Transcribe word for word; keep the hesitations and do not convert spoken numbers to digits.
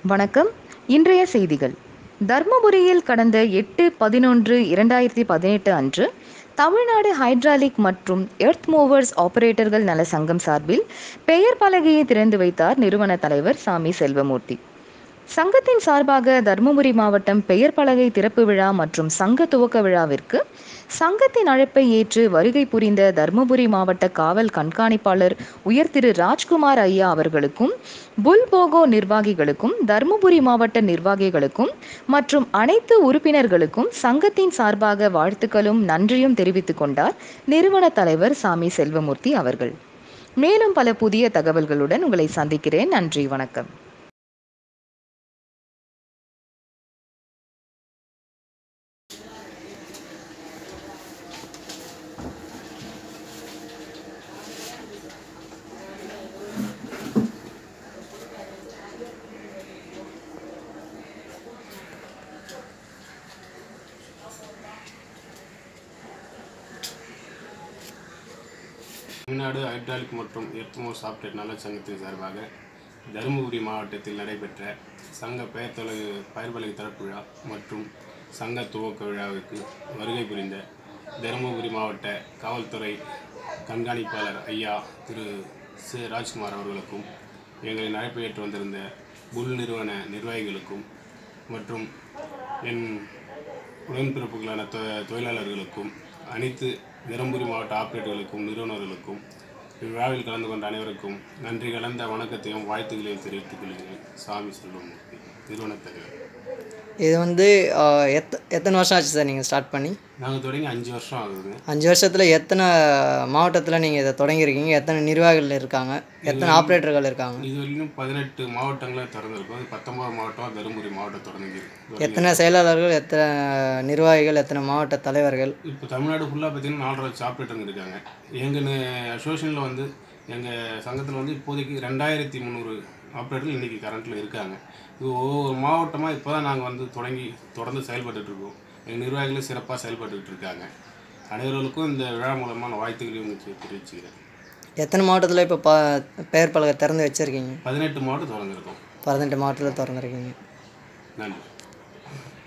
வணக்கம். இன்றைய செய்திகள். தர்மபுரியில் கடந்த எட்டு பதினொன்று இரண்டாயிரத்தி பதினெட்டு அன்று தமிழ்நாடு ஹைட்ராலிக் மற்றும் எர்த் மூவர்ஸ் ஆபரேட்டர்கள் நல சங்கம் சார்பில் பெயர் பலகையை திறந்து வைத்தார் நிறுவன தலைவர் சாமி செல்வமூர்த்தி. சங்கத்தின் சார்பாக தர்மபுரி மாவட்டம் பெயர் பலகை திறப்பு விழா மற்றும் சங்க துவக்க விழாவிற்கு சங்கத்தின் அழைப்பை ஏற்று வருகை புரிந்த தர்மபுரி மாவட்ட காவல் கண்காணிப்பாளர் உயர் திரு ராஜ்குமார் ஐயா அவர்களுக்கும் புல்போகோ நிர்வாகிகளுக்கும் தர்மபுரி மாவட்ட நிர்வாகிகளுக்கும் மற்றும் அனைத்து உறுப்பினர்களுக்கும் சங்கத்தின் சார்பாக வாழ்த்துக்களும் நன்றியும் தெரிவித்துக் கொண்டார் நிறுவன தலைவர் சாமி செல்வமூர்த்தி அவர்கள். மேலும் பல புதிய தகவல்களுடன் உங்களை சந்திக்கிறேன். நன்றி, வணக்கம். தமிழ்நாடு ஹைட்ராலிக் மற்றும் எர்த் மூவர்ஸ் ஆபரேட்டர் நல சங்கத்தின் சார்பாக தருமபுரி மாவட்டத்தில் நடைபெற்ற சங்க பெயர் தொலை பெயர் பலகை திறப்பு விழா மற்றும் சங்க துவக்க விழாவிற்கு வருகை புரிந்த தருமபுரி மாவட்ட காவல்துறை கண்காணிப்பாளர் ஐயா திரு சி ராஜ்குமார் அவர்களுக்கும் எங்களின் அழைப்பை ஏற்று வந்திருந்த புல் நிறுவன நிர்வாகிகளுக்கும் மற்றும் என் உடன்பிறப்புகளான தொ தொழிலாளர்களுக்கும் அனைத்து தருமபுரி மாவட்ட ஆபரேட்டர்களுக்கும் நிறுவனர்களுக்கும் இவ்விழாவில் கலந்து கொண்ட அனைவருக்கும் நன்றி கலந்த வணக்கத்தையும் வாழ்த்துக்களையும் தெரிவித்துக் கொள்கிறேன். சாமி செல்வமூர்த்தி, நிறுவன தலைவர். இது வந்து எத் எத்தனை வருஷம் ஆச்சு சார் நீங்கள் ஸ்டார்ட் பண்ணி? நாங்கள் தொடங்கி அஞ்சு வருஷம் ஆகுது. அஞ்சு வருஷத்தில் எத்தனை மாவட்டத்தில் நீங்கள் இதை தொடங்கியிருக்கீங்க? எத்தனை நிர்வாகிகள் இருக்காங்க? எத்தனை ஆப்ரேட்டர்கள் இருக்காங்க? இது வரைக்கும் பதினெட்டு மாவட்டங்களை திறந்திருக்கும். அது பத்தொன்பது மாவட்டம் தருமபுரி மாவட்டம் தொடங்கியிருக்கு. எத்தனை செயலாளர்கள், எத்தனை நிர்வாகிகள், எத்தனை மாவட்ட தலைவர்கள்? இப்போ தமிழ்நாடு ஃபுல்லாக பார்த்தீங்கன்னா நாலரை லட்சம் ஆப்ரேட்டருங்க இருக்காங்க. எங்கள் அசோசியேஷனில் வந்து எங்கள் சங்கத்தில் வந்து இப்போதைக்கு ரெண்டாயிரத்தி முந்நூறு ஆப்ரேட்டர்கள் இன்றைக்கி கரண்ட்டில் இருக்காங்க. இது ஒவ்வொரு மாவட்டமாக இப்போ தான் நாங்கள் வந்து தொடங்கி தொடர்ந்து செயல்பட்டுருக்கோம். எங்கள் நிர்வாகிகளும் சிறப்பாக செயல்பட்டுக்கிட்டு இருக்காங்க. அனைவர்களுக்கும் இந்த விழா மூலமான வாழ்த்துக்களையும் தெரிவிச்சுக்கிறேன். எத்தனை மாவட்டத்தில் இப்போ ப பெயர் பலகை திறந்து வச்சுருக்கீங்க? பதினெட்டு மாவட்டம் திறந்துருக்கோம். பதினெட்டு மாவட்டத்தில் திறந்துருக்கீங்க. நன்றி.